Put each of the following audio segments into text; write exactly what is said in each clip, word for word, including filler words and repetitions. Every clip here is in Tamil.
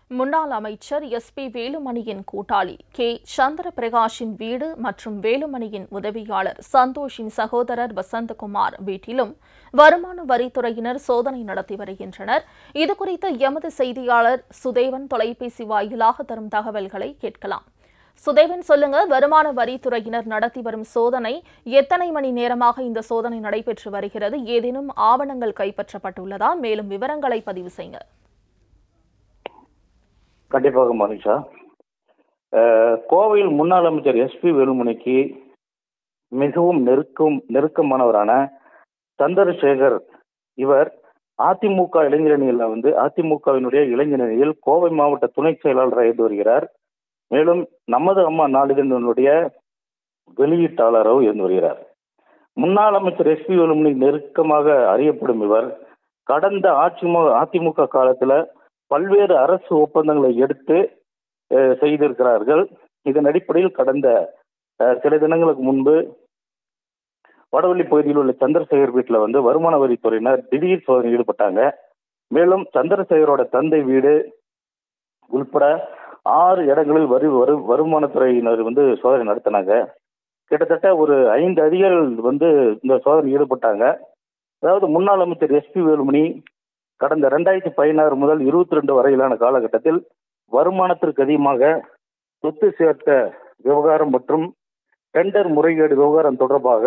முன்னாள் அமைச்சர் எஸ் பி வேலுமணியின் கூட்டாளி கே சந்திரபிரகாஷின் வீடு மற்றும் வேலுமணியின் உதவியாளர் சந்தோஷின் சகோதரர் வசந்தகுமார் வீட்டிலும் வருமான வரித்துறையினர் சோதனை நடத்தி வருகின்றனர். இதுகுறித்து எமது செய்தியாளர் சுதேவன் தொலைபேசி வாயிலாக தரும் தகவல்களை கேட்கலாம். சுதேவன், சொல்லுங்க, வருமான வரித்துறையினர் நடத்தி வரும் சோதனை எத்தனை மணி நேரமாக இந்த சோதனை நடைபெற்று வருகிறது? ஏதேனும் ஆவணங்கள் கைப்பற்றப்பட்டுள்ளதா? மேலும் விவரங்களை பதிவு செய்யுங்க. கண்டிப்பாக மனிஷா. கோவையில் முன்னாள் அமைச்சர் எஸ் பி வேலுமணிக்கு மிகவும் நெருக்கம் நெருக்கமானவரான சந்திரசேகர், இவர் அதிமுக இளைஞரணியில் வந்து அதிமுகவினுடைய இளைஞரணியில் கோவை மாவட்ட துணை செயலாளராக இருந்து வருகிறார். மேலும் நமது அம்மா நாளிதழினுடைய வெளியீட்டாளராகவும் இருந்து வருகிறார். முன்னாள் அமைச்சர் எஸ் பி வேலுமணி நெருக்கமாக அறியப்படும் இவர் கடந்த ஆட்சி அதிமுக காலத்தில் பல்வேறு அரசு ஒப்பந்தங்களை எடுத்து செய்திருக்கிறார்கள். இதன் அடிப்படையில் கடந்த சில தினங்களுக்கு முன்பு வடவள்ளி பகுதியில் உள்ள சந்திரசேகர் வீட்டில் வந்து வருமான வரித்துறையினர் திடீர் சோதனை ஈடுபட்டாங்க. மேலும் சந்திரசேகரோட தந்தை வீடு உள்பட ஆறு இடங்களில் வரி வரு வருமானத்துறையினர் வந்து சோதனை நடத்தினாங்க. கிட்டத்தட்ட ஒரு ஐந்து அதிகாரிகள் வந்து இந்த சோதனை ஈடுபட்டாங்க. அதாவது முன்னாள் அமைச்சர் எஸ் பி வேலுமணி கடந்த இரண்டாயிரத்தி பதினாறு முதல் இருபத்தி ரெண்டு வரையிலான காலகட்டத்தில் வருமானத்திற்கு அதிகமாக சொத்து சேர்த்த விவகாரம் மற்றும் டெண்டர் முறைகேடு விவகாரம் தொடர்பாக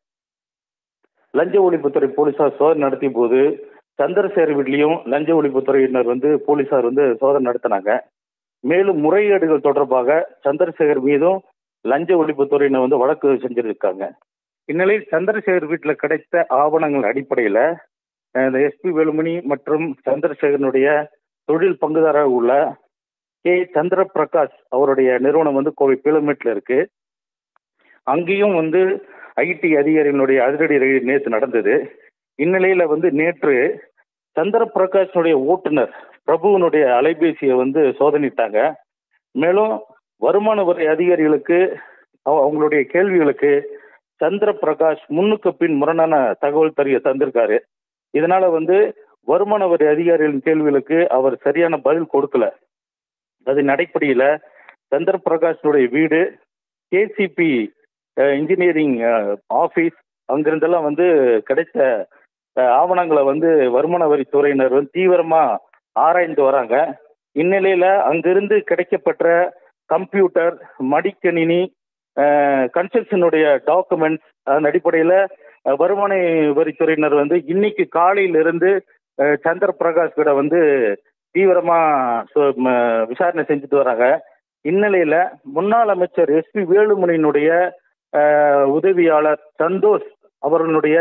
லஞ்ச ஒழிப்புத்துறை போலீசார் சோதனை நடத்திய போது சந்திரசேகர் வீட்லையும் லஞ்ச ஒழிப்புத்துறையினர் வந்து போலீசார் வந்து சோதனை நடத்தினாங்க. மேலும் முறைகேடுகள் தொடர்பாக சந்திரசேகர் மீதும் லஞ்ச ஒழிப்புத்துறையினர் வந்து வழக்கு செஞ்சிருக்காங்க. இந்நிலையில் சந்திரசேகர் வீட்டில் கிடைத்த ஆவணங்கள் அடிப்படையில் இந்த எஸ் பி வேலுமணி மற்றும் சந்திரசேகரனுடைய தொழில் பங்குதாரராக உள்ள கே சந்திரபிரகாஷ் அவருடைய நிறுவனம் வந்து கோவை பீளமேட்டில் இருக்கு. அங்கேயும் வந்து ஐடி அதிகாரிகளுடைய அதிரடி ரெய்டு நேற்று நடந்தது. இந்நிலையில வந்து நேற்று சந்திரபிரகாஷனுடைய ஓட்டுநர் பிரபுவனுடைய அலைபேசியை வந்து சோதனைட்டாங்க. மேலும் வருமான வரி அதிகாரிகளுக்கு அவங்களுடைய கேள்விகளுக்கு சந்திரபிரகாஷ் முன்னுக்கு பின் முரணான தகவல் தெரிய தந்திருக்காரு. இதனால வந்து வருமான வரி அதிகாரிகளின் கேள்விகளுக்கு அவர் சரியான பதில் கொடுக்கல. அதன் அடிப்படையில சந்திரபிரகாஷனுடைய வீடு, கேசிபி இன்ஜினியரிங் ஆபீஸ், அங்கிருந்தெல்லாம் வந்து கிடைத்த ஆவணங்களை வந்து வருமான வரித்துறையினர் வந்து தீவிரமா ஆராய்ந்து வராங்க. இந்நிலையில அங்கிருந்து கிடைக்கப்பட்ட கம்ப்யூட்டர், மடிக்கணினி, கன்ஸ்ட்ரக்ஷனுடைய டாக்குமெண்ட்ஸ், அதன் அடிப்படையில் வருமான வரித்துறையினர் வந்து இன்னைக்கு காலையிலிருந்து சந்திரபிரகாஷ் கிட்ட வந்து தீவிரமா விசாரணை செஞ்சுட்டு வராங்க. இந்நிலையில முன்னாள் அமைச்சர் எஸ் பி வேலுமணியினுடைய உதவியாளர் சந்தோஷ் அவர்களுடைய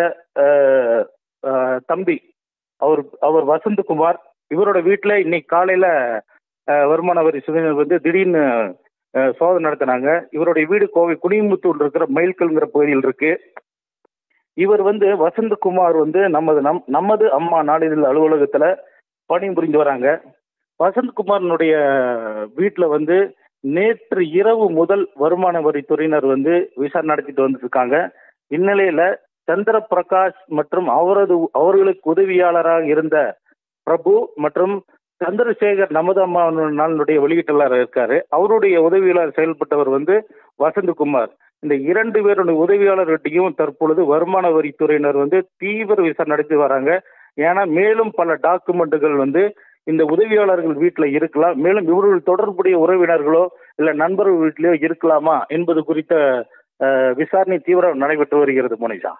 தம்பி அவர் அவர் வசந்தகுமார், இவரோட வீட்டில் இன்னைக்கு காலையில வருமான வரி சுமையினர் வந்து திடீர்னு சோதனை நடத்தினாங்க. இவருடைய வீடு கோவை குனிமுத்தூர் இருக்கிற மயில்கல்ங்கிற பகுதியில் இருக்கு. இவர் வந்து வசந்தகுமார் வந்து நமது நம் நமது அம்மா நாளிதழ் அலுவலகத்தில் பணிபுரிந்து வராங்க. வசந்தகுமாரனுடைய வீட்டில் வந்து நேற்று இரவு முதல் வருமான வரித்துறையினர் வந்து விசாரணை நடத்திட்டு வந்துட்டு இருக்காங்க. இந்நிலையில சந்திரபிரகாஷ் மற்றும் அவரது அவர்களுக்கு உதவியாளராக இருந்த பிரபு மற்றும் சந்திரசேகர் நமது அம்மா நாளினுடைய வெளியீட்டாளர் இருக்காரு. அவருடைய உதவியாளர் செயல்பட்டவர் வந்து வசந்தகுமார். இந்த இரண்டு பேருடைய உதவியாளர்கிட்டையும் தற்பொழுது வருமான வரித்துறையினர் வந்து தீவிர விசாரணை நடத்தி வராங்க. ஏன்னா மேலும் பல டாக்குமெண்ட்டுகள் வந்து இந்த உதவியாளர்கள் வீட்டில் இருக்கலாம், மேலும் இவர்கள் தொடர்புடைய உறவினர்களோ இல்லை நண்பர்கள் வீட்டிலேயோ இருக்கலாமா என்பது குறித்த விசாரணை தீவிரம் நடைபெற்று வருகிறது. மோனிஷா.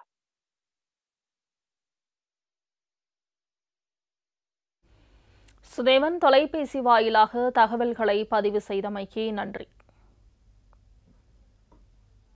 சுதேவன், தொலைபேசி வாயிலாக தகவல்களை பதிவு செய்தமைக்கு நன்றி.